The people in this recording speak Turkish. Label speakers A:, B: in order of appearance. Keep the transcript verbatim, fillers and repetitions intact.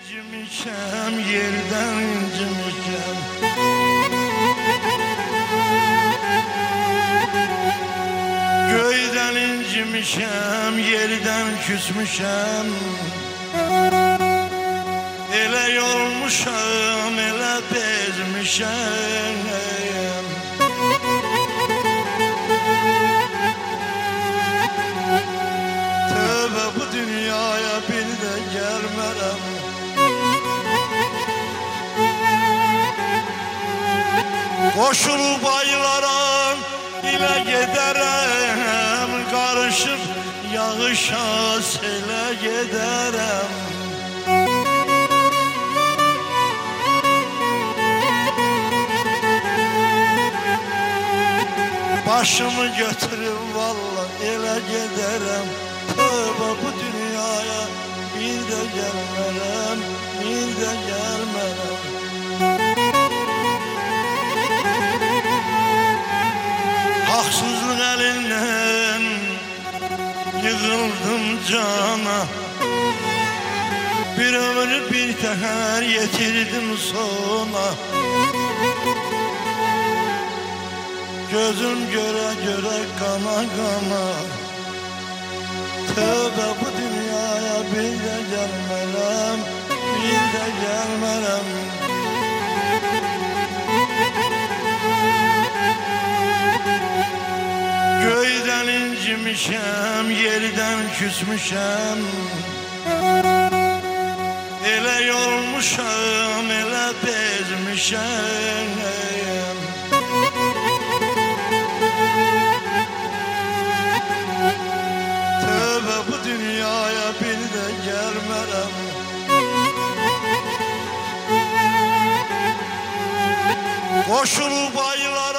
A: İncimişem, yerden incimişem. Göyden incimişem, yerden küsmüşem. Ele yormuşam, ele bezmişem. Tövbe bu dünyaya bir de gelmerem. Koşulup aylara ile giderem, karışıp yağışa sele giderem. Başımı götürüp vallahi ele giderem. Tövbe bu dünyaya bir de gelmerem, bir de gelmerem. Haksızlık elinden yığıldım cana. Bir ömür bir teher yetirdim sona. Gözüm göre göre kana kana. Tövbe bu dünyaya bir de gelmerem, bir de gelmerem. Göyden incimişem, yerden küsmüşem. Ele yormuşam, ele bezmişem. Tövbe bu dünyaya bir de gelmerem. Koşulup aylara